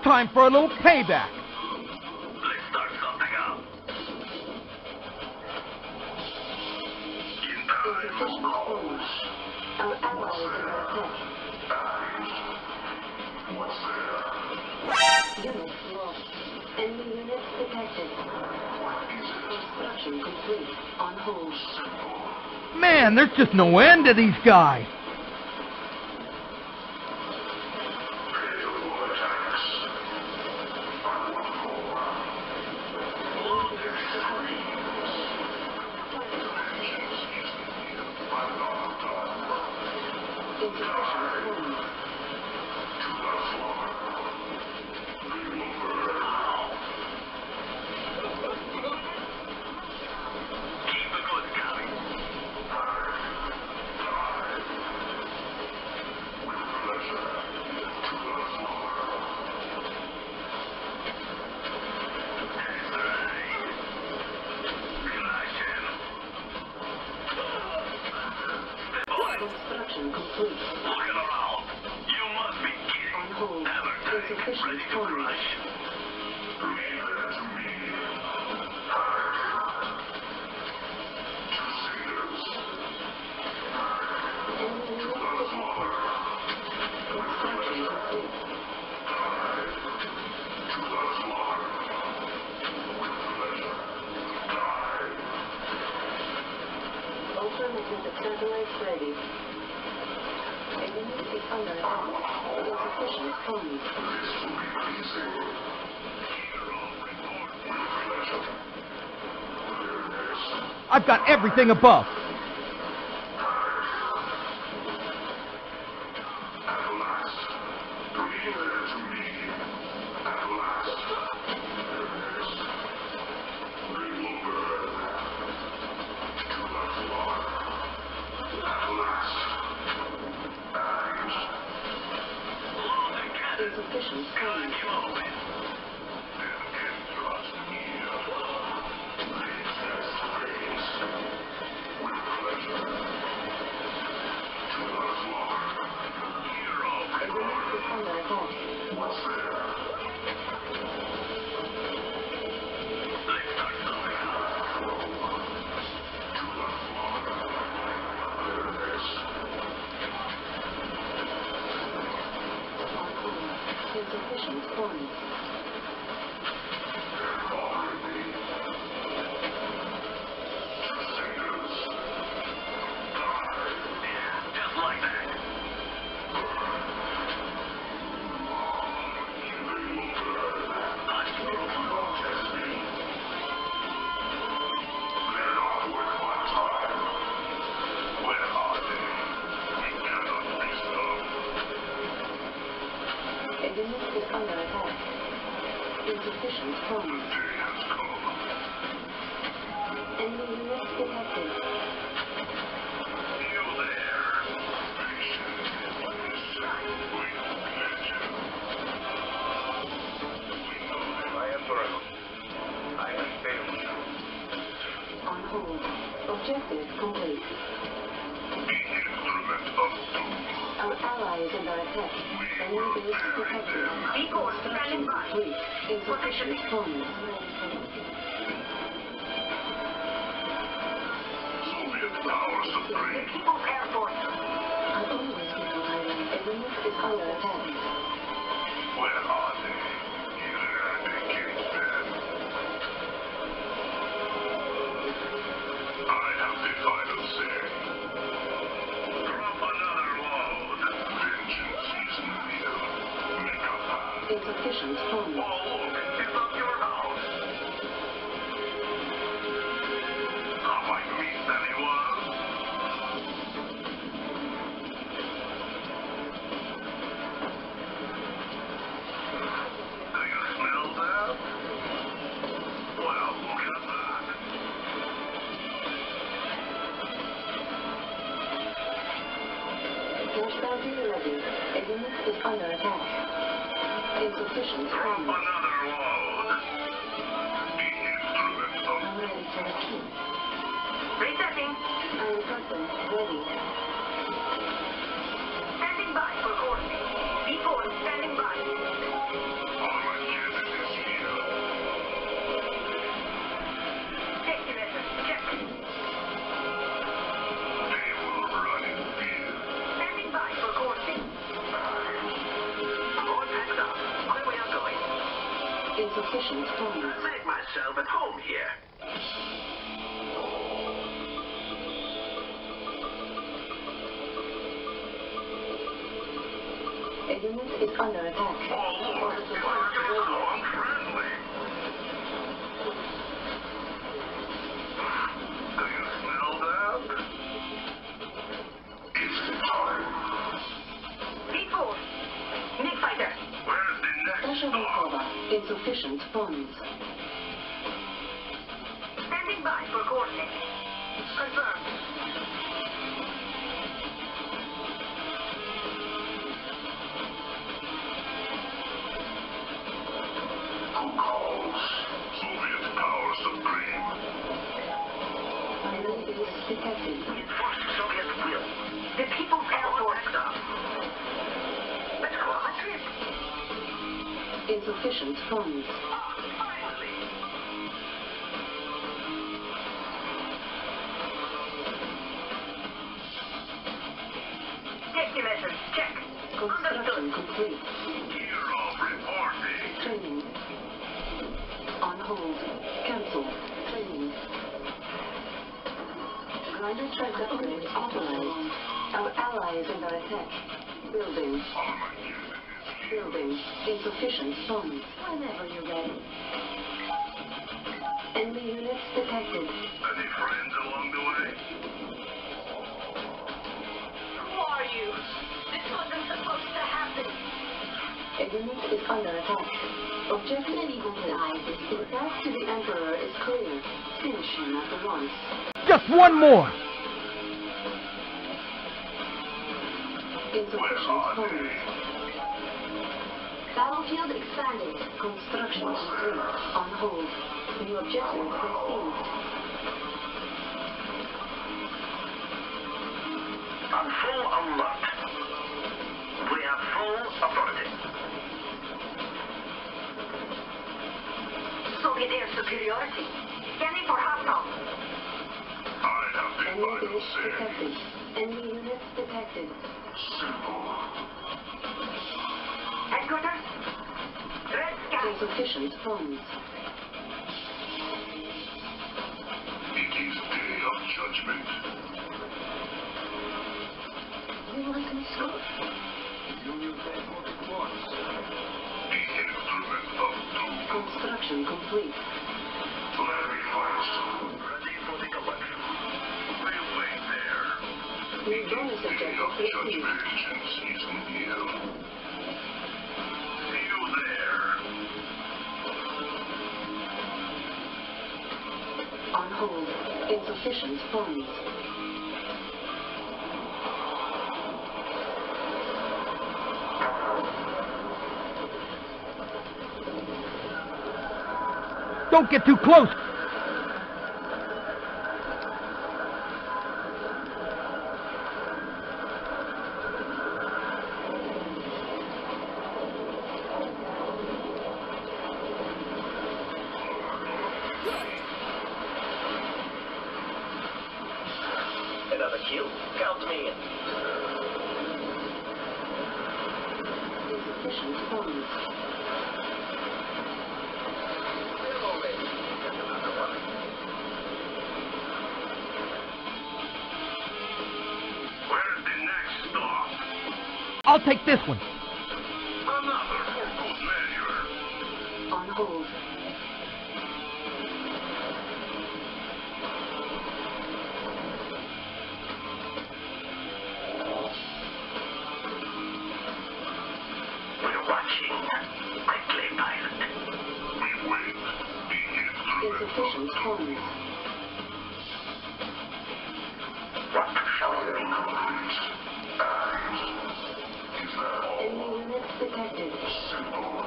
time for a little payback. Let's start something up. In time goes. Our allies are attack. What's there? Unit lost. Enemy unit detected. Construction complete. On hold. Man, there's just no end to these guys. Construction complete. Looking around. You must be kidding. On hold. Everything Insufficient ready to funds. rush. Leave it to me. Two sailors. Enemy unit detected. Construction complete. To the slaughter. With pleasure. Die. Alternative satellites ready. Enemy is under attack. Insufficient funds. This will be pleasing. Hero report. With pleasure. Clearness. I've got everything above. At last. Leave it to me. At last. Clearness. We will burn. To the floor. At last. And Insufficient funds. Enemy is under attack. What's there? Let's start something up. To the floor. Clearness. On hold. Insufficient funds. Already. Two sailors. Die. Just like that. Enemy is under attack. Insufficient funds. Enemy unit detected. On hold. Objective complete. Our ally is under attack. Enemy base detected. Equal, standing by. Complete. Insufficient funds. The People's Air Force. I'll always be providing. Enemy is under attack. Where are they? They can't stand. I have the final say. Drop another load. Vengeance is real. Make a path. Insufficient funds. Oh, look, it's up your house. Have I missed anyone? Do you smell that? Well, look at that. Flash bounty ready. Enemy is under attack. Insufficient Drop funds. another load. The instrument of I'm ready for the kill. Resetting. Iron Curtain ready. Standing by for coordinates. Be4 standing by. I Insufficient funds. Make myself at home here. A unit is under attack. Oh, Lord, you're so unfriendly. Do you smell that? It's time. P4. Nick fighter. Where's the next Special stop? recover. Insufficient funds. Standing by for coordinates. Confirmed. Who calls? Soviet power supreme. Enemy base detected. Enforce Soviet will. The People's Air Force. Let's go on a trip. Insufficient funds. Finally. Safety measures. Check. Construction Understood. complete. Gear of reporting. Training. On hold. Cancel. Training. Grinder track upgrade authorized. Our ally is under attack. Building. Armageddon is here. Building. Insufficient funds. Whenever you're ready. Enemy units detected. Any friends along the way? Who are you? This wasn't supposed to happen. A unit is under attack. Objective complete. The path to the Emperor is clear. Finish him at once. Just one more. Insufficient funds. Battlefield expanded. Construction complete. On hold. New objective received. On full alert. We have full authority. Soviet air superiority. Scanning for hostile. I have the Enemy final base say. detected. Enemy units detected. Simple. Headquarters. Red sky. Insufficient funds. It is day of judgment. You want some scope? The instrument of doom. Construction complete. Very fast. Ready for the collection. We'll wait there. New bonus Day objective of received. judgment is near. See you there. On hold. Insufficient funds. Don't get too close. Another kill? Count me in. Insufficient funds. Where's the next stop? I'll take this one. Another for good measure. On hold. We're watching. Quickly, pilot. We wait. The instrument Insufficient of funds. doom. What shall we do? And is that all? Enemy units detected. Simple.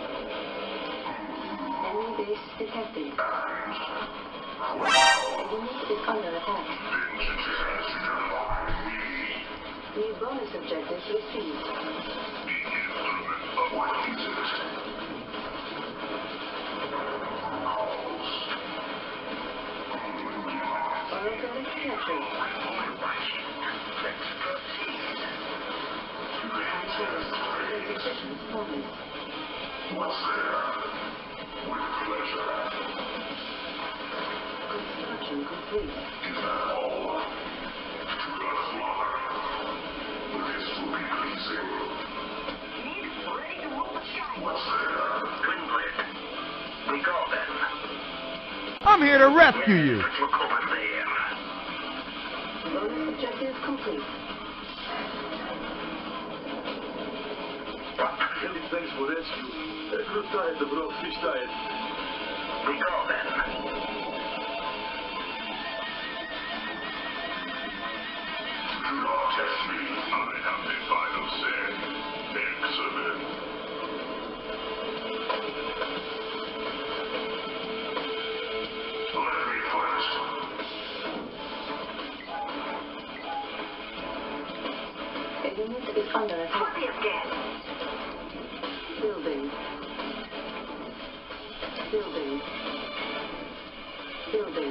Enemy base detected. And A unit is under attack. vengeance has done. New bonus objective received. The instrument of crisis. Orbital captured. We're watching. Let's proceed. On hold. Insufficient funds. What's there? pleasure. Construction complete. Is that all? Godfather, this will be pleasing. He's ready to roll the sky. What's there? Couldn't live. We go then. I'm here to rescue you. Look over there. Bonus objective complete. Many thanks for rescue. Вертаєте, бро, втічтаєте. We go then. Do not test me. I have the final say. Excellent. Let me first. A unit is under attack. Plenty of gas. Building. Building. Building.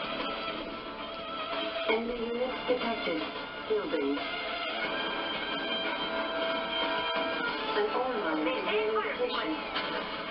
Enemy unit detected. Building. An ore mine is near location.